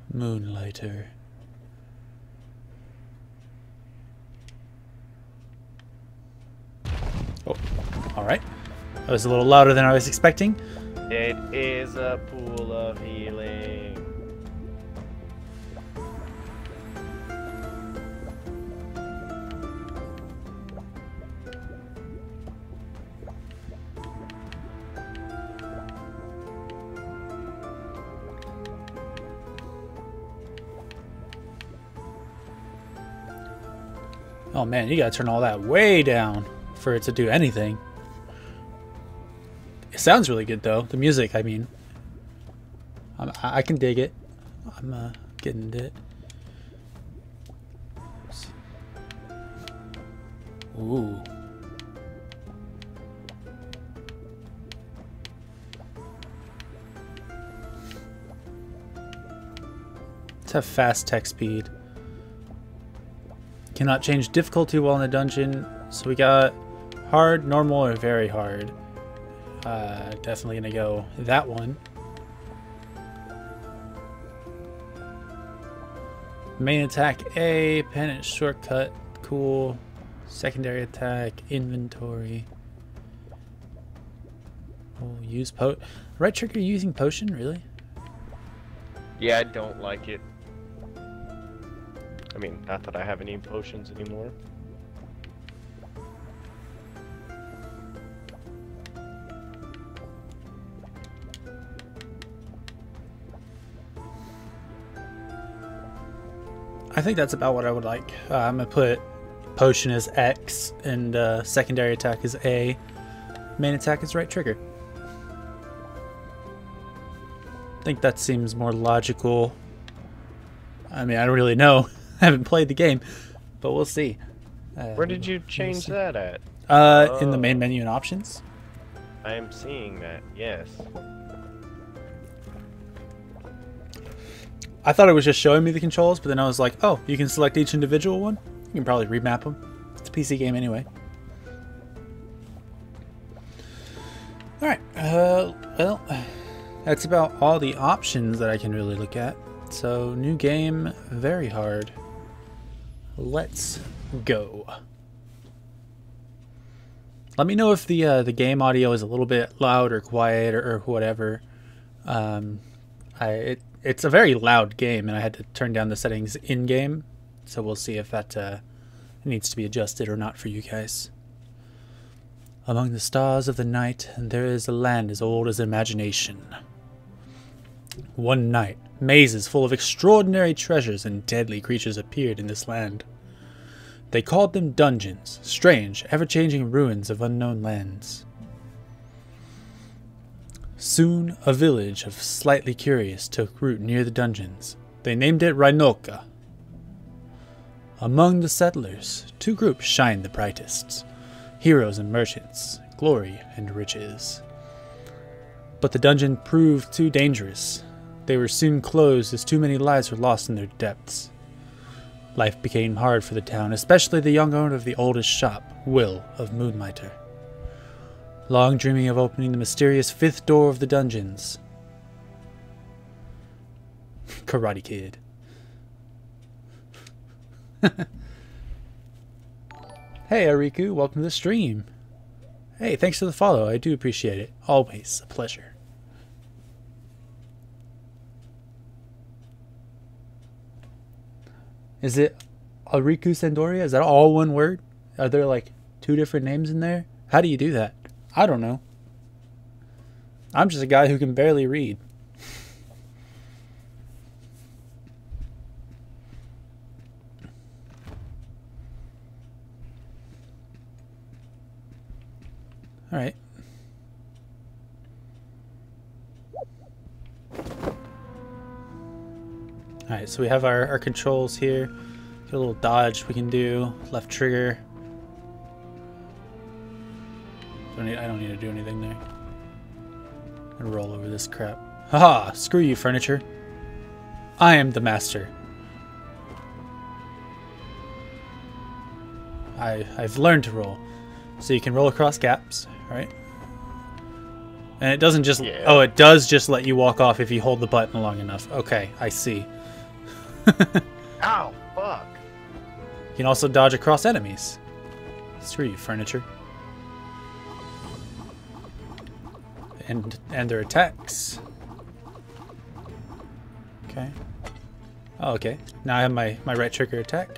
Moonlighter. Oh, alright. That was a little louder than I was expecting. It is a pool of healing. Oh man, you gotta turn all that way down for it to do anything. It sounds really good though. The music, I mean. I can dig it. I'm getting it. Ooh. Let's have fast text speed. Cannot change difficulty while in the dungeon. So we got hard, normal, or very hard. Definitely gonna go that one. Main attack A, penance shortcut, cool. Secondary attack, inventory. Oh, use right trigger using potion, really? Yeah, I don't like it. I mean, not that I have any potions anymore. I think that's about what I would like. I'm gonna put potion as X and secondary attack is A. Main attack is right trigger. I think that seems more logical. I mean, I don't really know. I haven't played the game, but we'll see. Where did you change that at? In the main menu and options. I am seeing that, yes. I thought it was just showing me the controls, but then I was like, oh, you can select each individual one? You can probably remap them. It's a PC game anyway. Alright, well, that's about all the options that I can really look at. So, new game, very hard. Let's go. Let me know if the game audio is a little bit loud or quiet or whatever. It's a very loud game, and I had to turn down the settings in-game, so we'll see if that needs to be adjusted or not for you guys. Among the stars of the night, there is a land as old as imagination. One night, mazes full of extraordinary treasures and deadly creatures appeared in this land. They called them dungeons, strange, ever-changing ruins of unknown lands. Soon, a village of slightly curious took root near the dungeons. They named it Rhinoka. Among the settlers, two groups shined the brightest. Heroes and merchants, glory and riches. But the dungeon proved too dangerous. They were soon closed as too many lives were lost in their depths. Life became hard for the town, especially the young owner of the oldest shop, Will of Moonlighter. Long dreaming of opening the mysterious fifth door of the dungeons. Karate Kid. Hey Ariku, welcome to the stream. Hey, thanks for the follow. I do appreciate it. Always a pleasure. Is it Ariku Sandoria? Is that all one word? Are there like two different names in there? How do you do that? I don't know. I'm just a guy who can barely read. Alright. Alright, so we have our controls here. Got a little dodge we can do. Left trigger. I don't need to do anything there. I'm gonna roll over this crap. Haha! Screw you, furniture. I am the master. I've learned to roll. So you can roll across gaps, right? And it doesn't just... Yeah. Oh, it does just let you walk off if you hold the button long enough. Okay, I see. Ow, fuck. You can also dodge across enemies. Screw you, furniture. And their attacks. Okay. Oh, okay. Now I have my right trigger attack.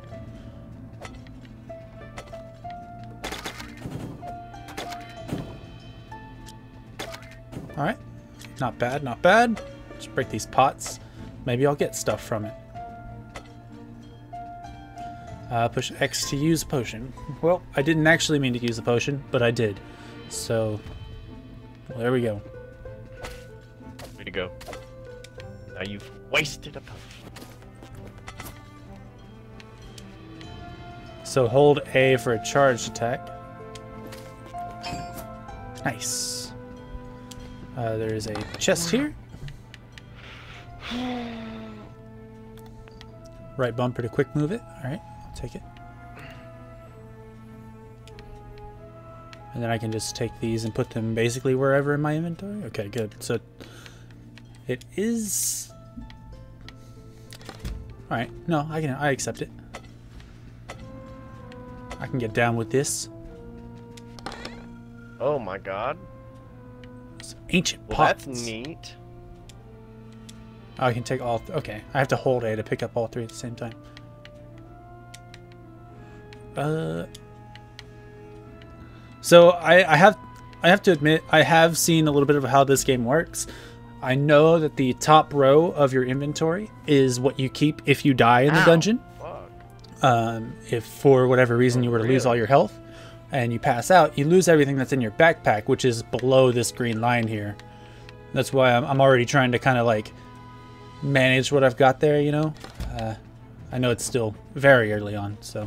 Alright. Not bad, not bad. Let's break these pots. Maybe I'll get stuff from it. Push X to use a potion. Well, I didn't actually mean to use a potion, but I did. So, well, there we go. Way to go. Now you've wasted a potion. So hold A for a charged attack. Nice. There's a chest here. Right bumper to quick move it. Alright, I'll take it. And then I can just take these and put them basically wherever in my inventory. Okay, good. So it is... Alright, no, I accept it. I can get down with this. Oh my god. Some ancient Well, pots. that's neat. Oh, I can take all... Okay, I have to hold A to pick up all three at the same time. So I have to admit, I have seen a little bit of how this game works. I know that the top row of your inventory is what you keep if you die in the dungeon. Fuck. If for whatever reason you were to lose all your health and you pass out, you lose everything that's in your backpack, which is below this green line here. That's why I'm already trying to kind of like manage what I've got there, you know. I know it's still very early on, so.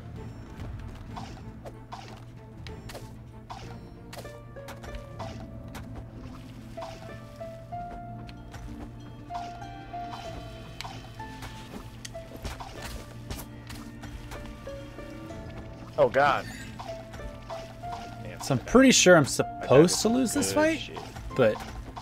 Oh god. Damn, So I'm pretty sure I'm supposed to lose this fight, shit. but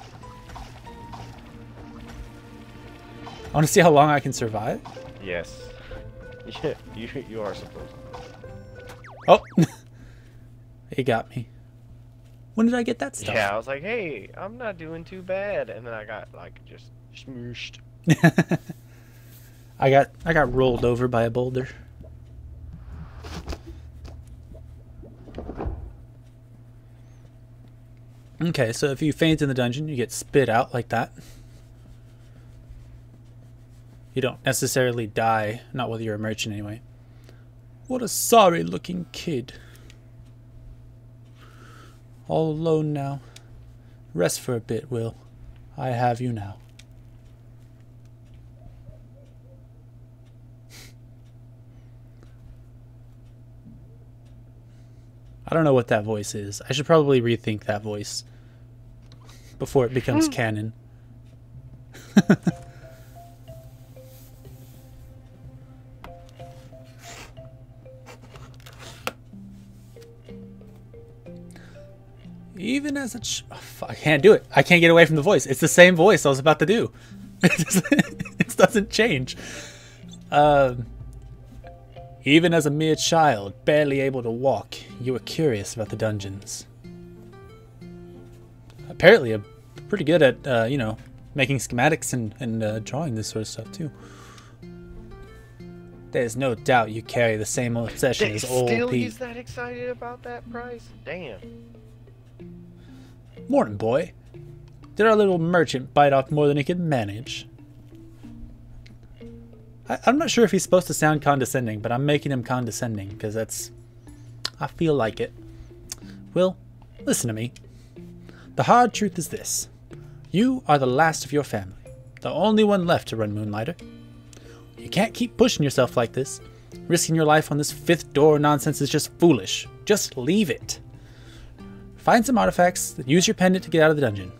I want to see how long I can survive. Yes. Yeah, you are supposed to. Oh, he got me. When did I get that stuff? Yeah, I was like, hey, I'm not doing too bad, and then I got like just smooshed. I got rolled over by a boulder. Okay, so if you faint in the dungeon, you get spit out like that. You don't necessarily die, not whether you're a merchant anyway. What a sorry looking kid. All alone now. Rest for a bit, Will. I have you now. I don't know what that voice is. I should probably rethink that voice before it becomes canon. Even as a I can't do it. I can't get away from the voice. It's the same voice I was about to do. It doesn't change. Even as a mere child, barely able to walk, you were curious about the dungeons. Apparently, I'm pretty good at, you know, making schematics and drawing this sort of stuff, too. There's no doubt you carry the same obsession as old Still, Pete. he's that excited about that price? Damn. Morning, boy. Did our little merchant bite off more than he could manage? I'm not sure if he's supposed to sound condescending, but I'm making him condescending because that's... I feel like it. Will, listen to me. The hard truth is this. You are the last of your family. The only one left to run Moonlighter. You can't keep pushing yourself like this. Risking your life on this fifth door nonsense is just foolish. Just leave it. Find some artifacts, use your pendant to get out of the dungeon.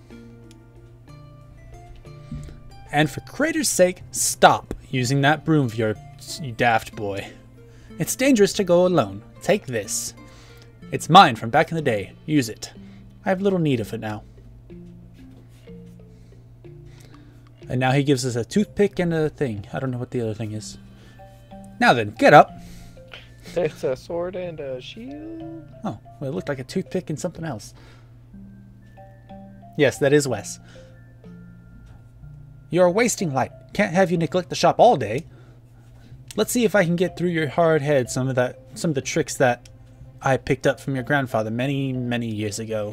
And for Crater's sake, stop using that broom of yours, you daft boy. It's dangerous to go alone. Take this. It's mine from back in the day. Use it. I have little need of it now. And now he gives us a toothpick and a thing. I don't know what the other thing is. Now then, get up. It's a sword and a shield. Oh, well, it looked like a toothpick and something else. Yes, that is Wes. You're wasting light. Can't have you neglect the shop all day. Let's see if I can get through your hard head some of the tricks that I picked up from your grandfather many, many years ago.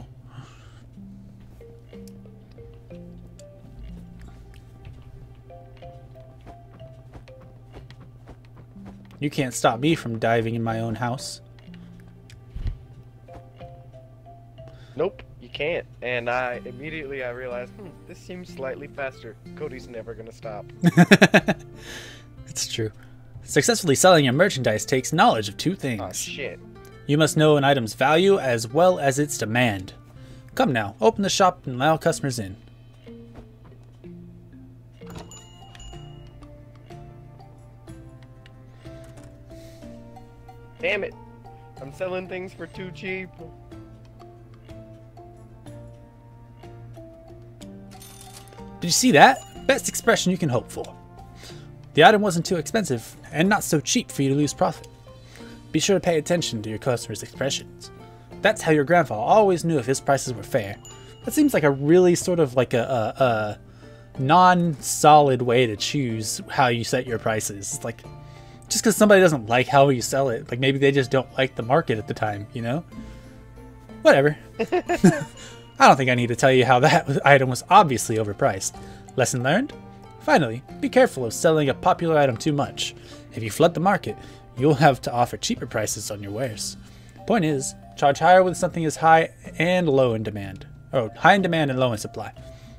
You can't stop me from diving in my own house. Nope, you can't. And I realized, this seems slightly faster. Cody's never gonna stop. It's true. Successfully selling your merchandise takes knowledge of two things. Oh shit. You must know an item's value as well as its demand. Come now, open the shop and allow customers in. Damn it. I'm selling things for too cheap. Did you see that? Best expression you can hope for. The item wasn't too expensive and not so cheap for you to lose profit. Be sure to pay attention to your customers' expressions. That's how your grandfather always knew if his prices were fair. That seems like a really sort of like a non-solid way to choose how you set your prices. It's like, just because somebody doesn't like how you sell it, like maybe they just don't like the market at the time, you know? Whatever. I don't think I need to tell you how that item was obviously overpriced. Lesson learned? Finally, be careful of selling a popular item too much. If you flood the market, you'll have to offer cheaper prices on your wares. Point is, charge higher when something is high and low in demand. Oh, high in demand and low in supply.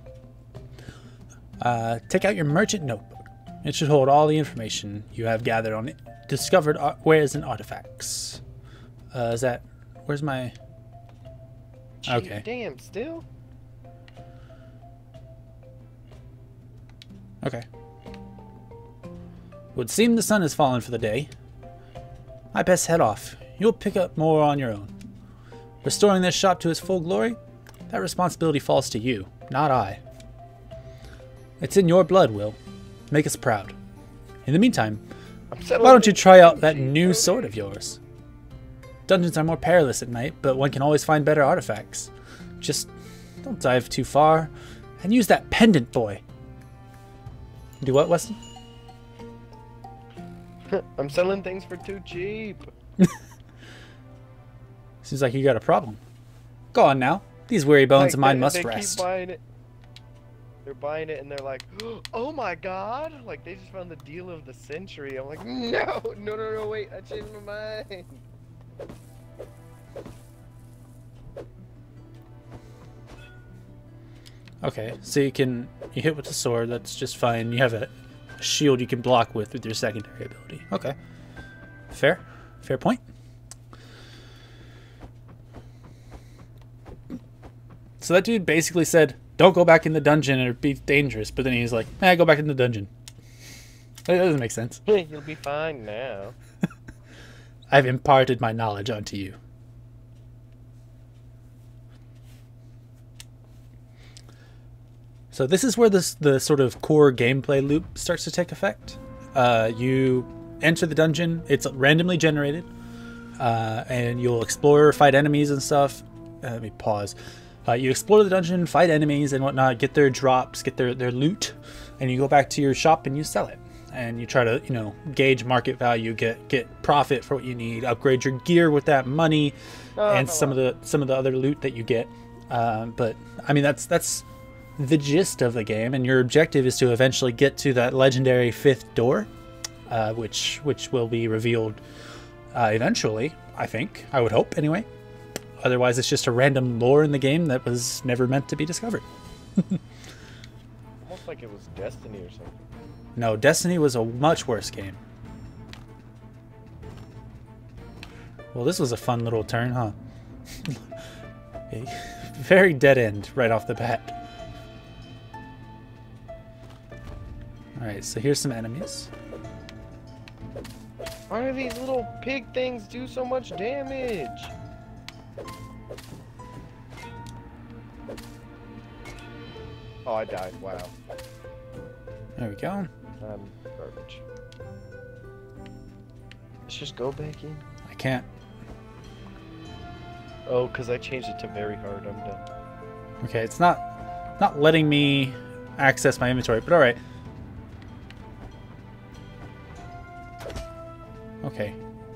Take out your merchant notebook. It should hold all the information you have gathered on discovered wares and artifacts. Where's my... Okay. Damn, still? Okay. Would seem the sun has fallen for the day. I best head off. You'll pick up more on your own. Restoring this shop to its full glory? That responsibility falls to you, not I. It's in your blood, Will. Make us proud. In the meantime, why don't you try out that new sword of yours? Dungeons are more perilous at night, but one can always find better artifacts. Just don't dive too far, and use that pendant, boy. Do what, Weston? I'm selling things for too cheap. Seems like you got a problem. Go on now. These weary bones of mine must they rest. Keep buying it. They're buying it and they're like, oh my god! Like they just found the deal of the century. I'm like, no, wait, I changed my mind. Okay, so you hit with the sword, that's just fine. You have a shield you can block with your secondary ability. Okay. Fair point. So that dude basically said, don't go back in the dungeon, it'd be dangerous, but then he's like, go back in the dungeon. That doesn't make sense. You'll be fine now. I've imparted my knowledge onto you. So this is where the sort of core gameplay loop starts to take effect. You enter the dungeon, it's randomly generated, and you'll explore, fight enemies and stuff. Let me pause. You explore the dungeon, fight enemies and whatnot, get their drops, get their loot, and you go back to your shop and you sell it. And you try to, gauge market value, get profit for what you need, upgrade your gear with that money, and some of the other loot that you get. But I mean, that's the gist of the game, and your objective is to eventually get to that legendary 5th door, which will be revealed eventually. I would hope anyway. Otherwise, it's just a random lore in the game that was never meant to be discovered. Almost like it was Destiny or something. No, Destiny was a much worse game. Well, this was a fun little turn, huh? A very dead end right off the bat. Alright, so here's some enemies. Why do these little pig things do so much damage? Oh, I died. Wow. There we go. Garbage. Let's just go back in. I can't. Oh, because I changed it to very hard. I'm done. Okay, it's not letting me access my inventory, but alright. Okay.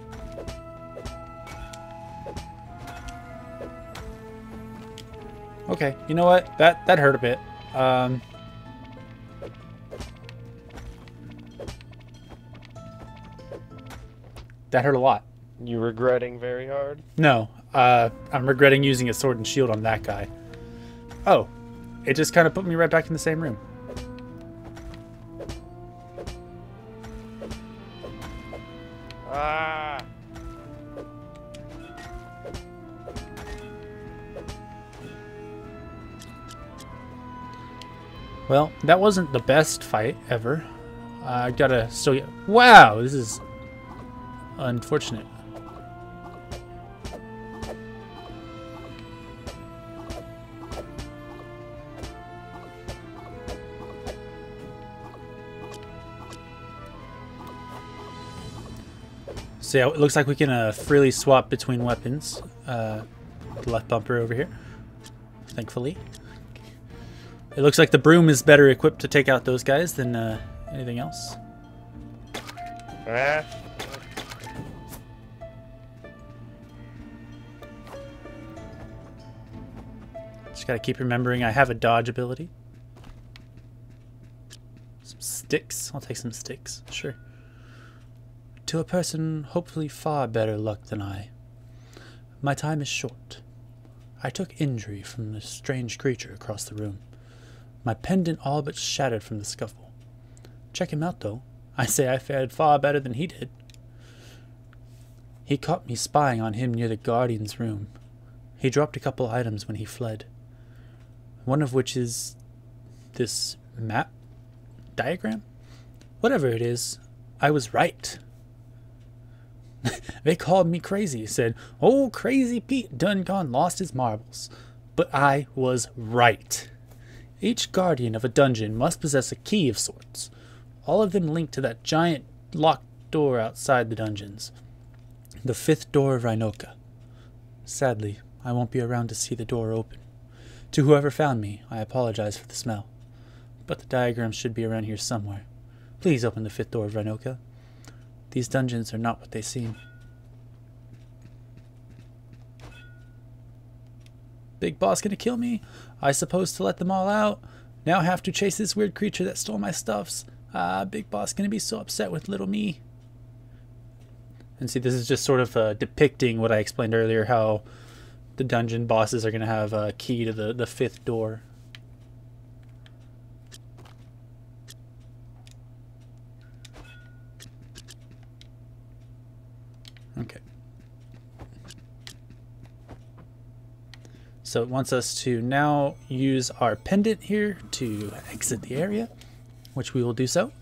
Okay, you know what? That hurt a bit. That hurt a lot. You regretting very hard? No, I'm regretting using a sword and shield on that guy. Oh, it just kind of put me right back in the same room. Ah! Well, that wasn't the best fight ever. I gotta still get... Wow, this is unfortunate. So yeah, it looks like we can freely swap between weapons. The left bumper over here, thankfully. It looks like the broom is better equipped to take out those guys than anything else. Ah. Just gotta keep remembering I have a dodge ability. Some sticks. I'll take some sticks. Sure. To a person hopefully far better luck than I. My time is short. I took injury from the strange creature across the room. My pendant all but shattered from the scuffle. Check him out, though. I say I fared far better than he did. He caught me spying on him near the Guardian's room. He dropped a couple items when he fled. One of which is this map? Diagram? Whatever it is, I was right. They called me crazy, said, "Oh, crazy Pete done gone lost his marbles." But I was right. Each guardian of a dungeon must possess a key of sorts, all of them linked to that giant locked door outside the dungeons. The 5th door of Rhinoka. Sadly, I won't be around to see the door open. To whoever found me, I apologize for the smell. But the diagram should be around here somewhere. Please open the 5th door of Rhinoka. These dungeons are not what they seem. Big boss gonna kill me? I suppose to let them all out. Now have to chase this weird creature that stole my stuffs. Big boss gonna be so upset with little me. And see, this is just sort of depicting what I explained earlier, how the dungeon bosses are gonna have a key to the 5th door. Okay. So it wants us to now use our pendant here to exit the area, which we will do so.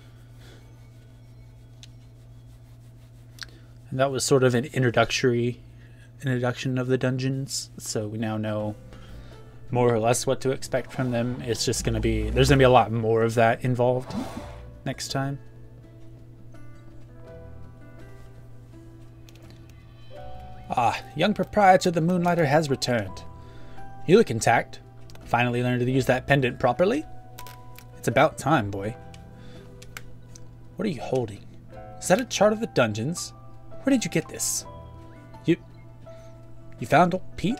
And that was sort of an introduction of the dungeons, so we now know more or less what to expect from them. It's just going to be, there's going to be a lot more of that involved next time. Ah, young proprietor the Moonlighter has returned. You look intact. Finally learned to use that pendant properly? It's about time, boy. What are you holding? Is that a chart of the dungeons? Where did you get this? You found old Pete?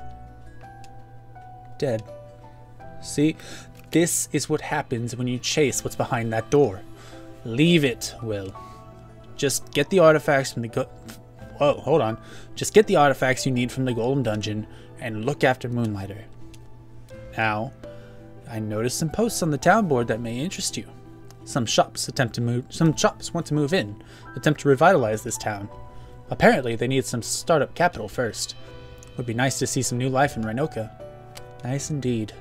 Dead. See, this is what happens when you chase what's behind that door. Leave it, Will. Just get the artifacts from the Whoa, hold on. Just get the artifacts you need from the Golem Dungeon and look after Moonlighter. Now, I noticed some posts on the town board that may interest you. Some shops want to move in, attempt to revitalize this town. Apparently, they need some startup capital first. Would be nice to see some new life in Rhinoka. Nice indeed.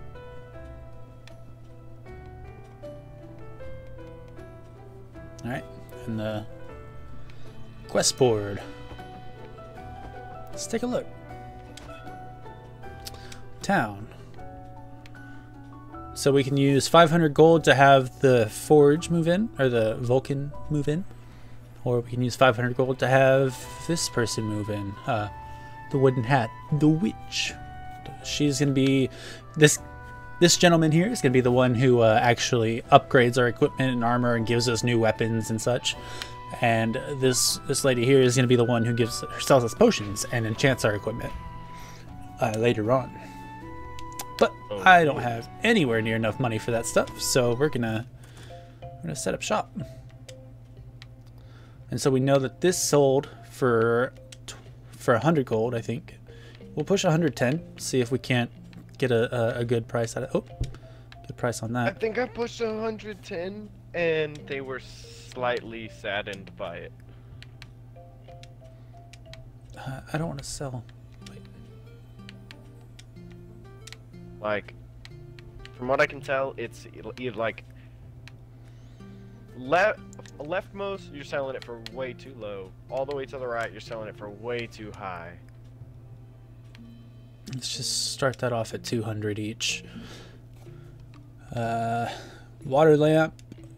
Alright, and the quest board. Let's take a look. Town. So we can use 500 gold to have the Forge move in, or the Vulcan move in. Or we can use 500 gold to have this person move in. The Wooden Hat, the Witch. She's going to be... This gentleman here is going to be the one who actually upgrades our equipment and armor and gives us new weapons and such. And this lady here is going to be the one who sells us potions and enchants our equipment later on. But I don't have anywhere near enough money for that stuff, so we're gonna set up shop. And so we know that this sold for 100 gold, I think. We'll push 110, see if we can't get a good price at it. Oh, good price on I that. think I pushed 110, and they were slightly saddened by it. I don't want to sell. Wait. Like, from what I can tell, it's like leftmost, you're selling it for way too low. All the way to the right, you're selling it for way too high. Let's just start that off at 200 each. Water lamp.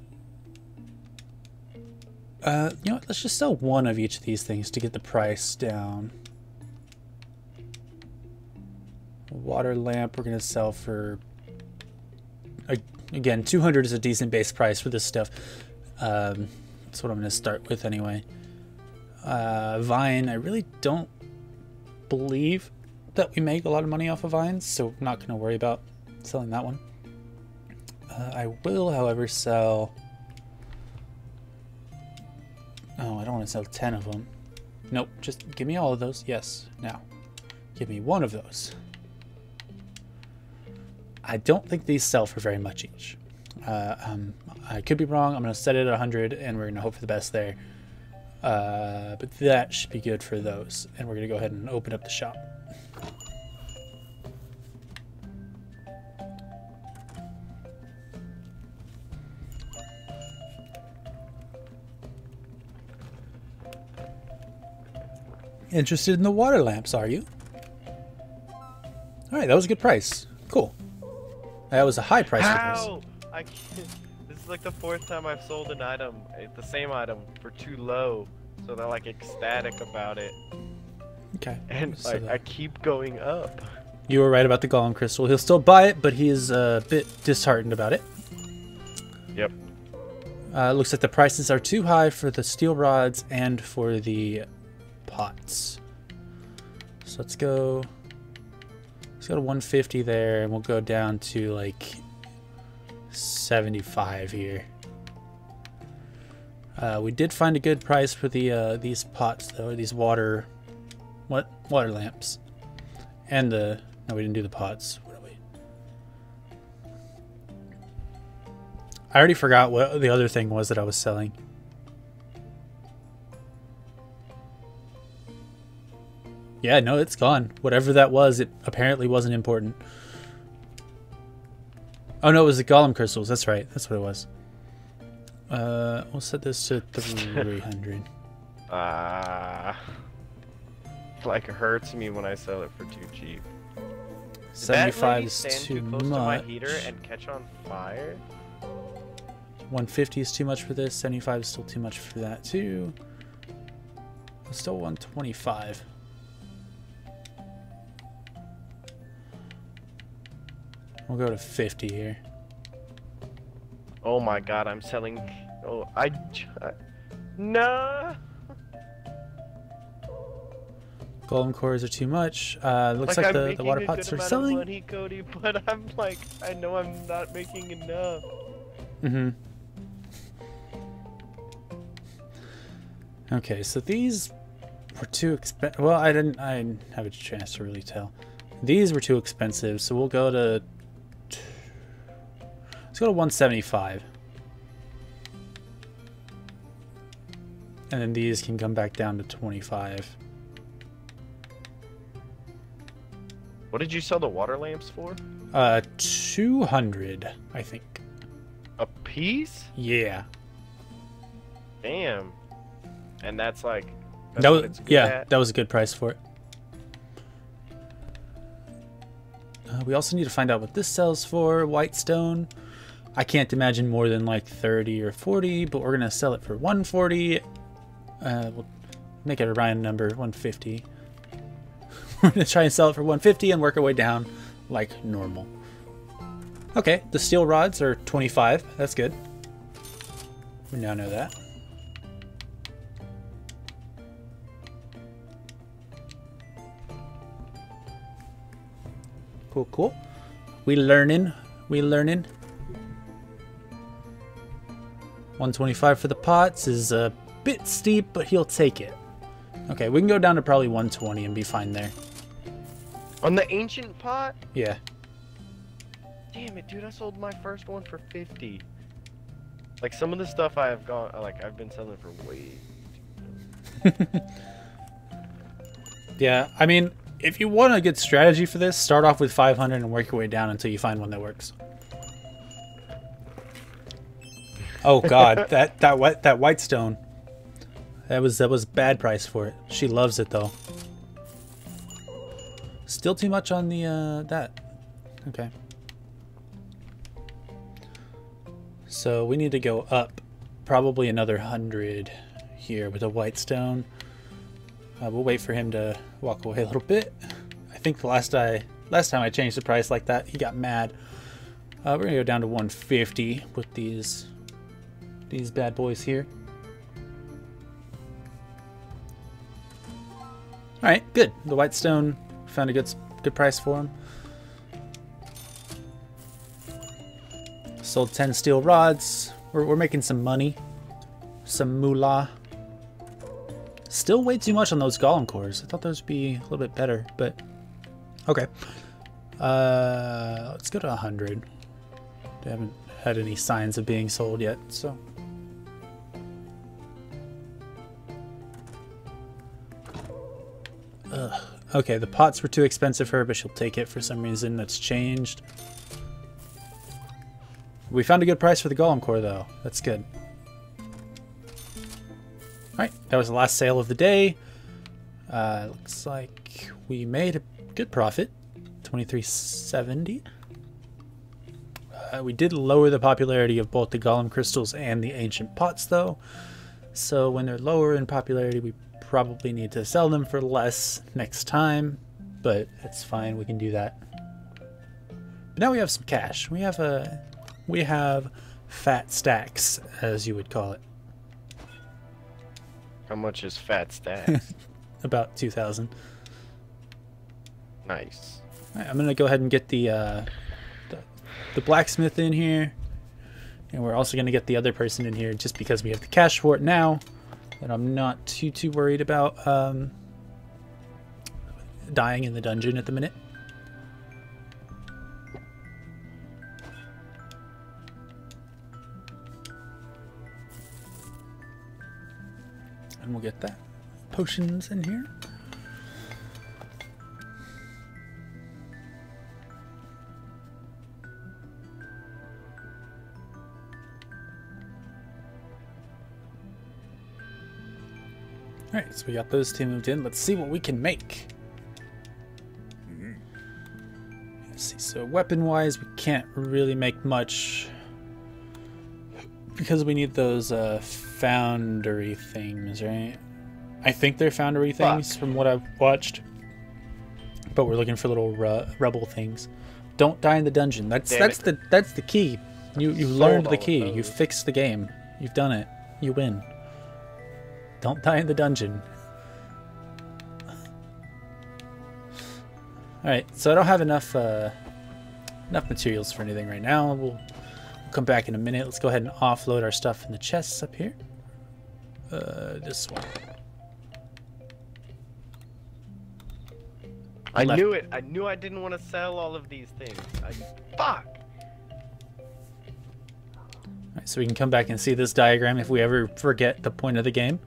You know what? Let's just sell one of each of these things to get the price down. Water lamp we're going to sell for... Again, 200 is a decent base price for this stuff. That's what I'm going to start with anyway. Vine, I really don't believe that we make a lot of money off of vines, so I'm not going to worry about selling that one. I will, however, sell... Oh, I don't want to sell 10 of them. Nope, just give me all of those. Yes, now. Give me one of those. I don't think these sell for very much each. I could be wrong. I'm going to set it at 100, and we're going to hope for the best there. But that should be good for those. And we're going to go ahead and open up the shop. Interested in the water lamps, are you? Alright, that was a good price. Cool. That was a high price How? I can't. This is like the 4th time I've sold an item, the same item, for too low. So they're like ecstatic about it. Okay. And So like, I keep going up. you were right about the Golem Crystal. He'll still buy it, but he is a bit disheartened about it. Yep. Looks like the prices are too high for the steel rods and for the pots. So let's go to 150 there, and we'll go down to like 75 here. We did find a good price for the these pots though, these water lamps, and no, we didn't do the pots. What are we? I already forgot what the other thing was that I was selling. Yeah, no, it's gone. Whatever that was, it apparently wasn't important. Oh no, it was the Golem Crystals. That's right. That's what it was. We'll set this to 300. Like hurts me when I sell it for too cheap. 75 is stand too close to much. my heater and catch on fire? 150 is too much for this. 75 is still too much for that too. Still 125. We'll go to 50 here. Oh my god, I'm selling. Oh, no. Golem cores are too much. Looks like the water pots are selling. Money, Cody, but I'm like, I know I'm not making enough. Mm-hmm. Okay, so these were too expensive. Well, I didn't have a chance to really tell. These were too expensive, so we'll go to... Let's go to 175. And then these can come back down to 25. What did you sell the water lamps for? 200, I think. A piece? Yeah. Damn. And that's like... That what was, it's good yeah, at? that was a good price for it. We also need to find out what this sells for. White stone. I can't imagine more than like 30 or 40, but we're gonna sell it for 140. We'll make it a round number, 150. We're gonna try and sell it for 150 and work our way down like normal. Okay, the steel rods are 25. That's good. We now know that. Cool, cool. We learning. 125 for the pots is a bit steep, but he'll take it. Okay, we can go down to probably 120 and be fine there. On the ancient pot? Yeah. Damn it, dude! I sold my first one for 50. Like some of the stuff I have gone, like I've been selling for way. Yeah, I mean, if you want a good strategy for this, start off with 500 and work your way down until you find one that works. Oh God, that white stone. That was bad price for it. She loves it though. Still too much on the that. Okay. So we need to go up probably another 100 here with a white stone. We'll wait for him to walk away a little bit. I think the last time I changed the price like that, he got mad. We're gonna go down to 150 with these bad boys here. All right, good. The white stone, found a good price for him. Sold 10 steel rods. We're making some money, some moolah. Still way too much on those golem cores. I thought those would be a little bit better, but okay. Let's go to 100. They haven't had any signs of being sold yet, so. Ugh. Okay, the pots were too expensive for her, but she'll take it for some reason. That's changed. We found a good price for the golem core, though. That's good. Alright, that was the last sale of the day. Looks like we made a good profit. 2370. We did lower the popularity of both the golem crystals and the ancient pots, though. So when they're lower in popularity, we probably need to sell them for less next time. But it's fine, we can do that. But now we have some cash. We have fat stacks, as you would call it. How much is fat stacks? About 2,000. Nice. All right, I'm gonna go ahead and get the blacksmith in here, and we're also gonna get the other person in here just because we have the cash for it now, and I'm not too worried about dying in the dungeon at the minute. And we'll get that potions in here. Alright, so we got those two moved in. Let's see what we can make. Let's see, so weapon-wise, we can't really make much because we need those foundry things, right? I think they're foundry things from what I've watched, but we're looking for little rubble things. Don't die in the dungeon. That's the key. You learned the key. You fixed the game. You've done it. You win. Don't die in the dungeon. Alright, so I don't have enough materials for anything right now. We'll come back in a minute. Let's go ahead and offload our stuff in the chests up here. This one. I knew it. I knew I didn't want to sell all of these things. Fuck! Alright, so we can come back and see this diagram if we ever forget the point of the game.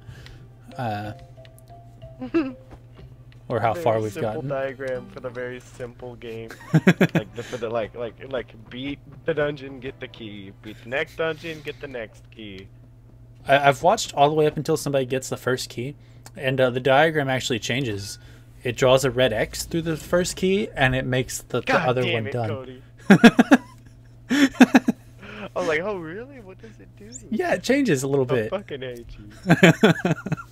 Or how far we've gotten. Simple diagram for the very simple game. like beat the dungeon, get the key. Beat the next dungeon, get the next key. I've watched all the way up until somebody gets the first key, and the diagram actually changes. it draws a red X through the first key, and it makes the God other damn one it, done. Cody. I was like, oh really? What does it do? Yeah, it changes a little I bit. fucking hate you.